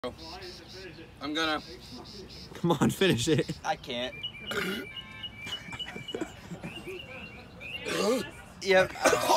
I'm gonna. Come on, finish it. I can't. Yep.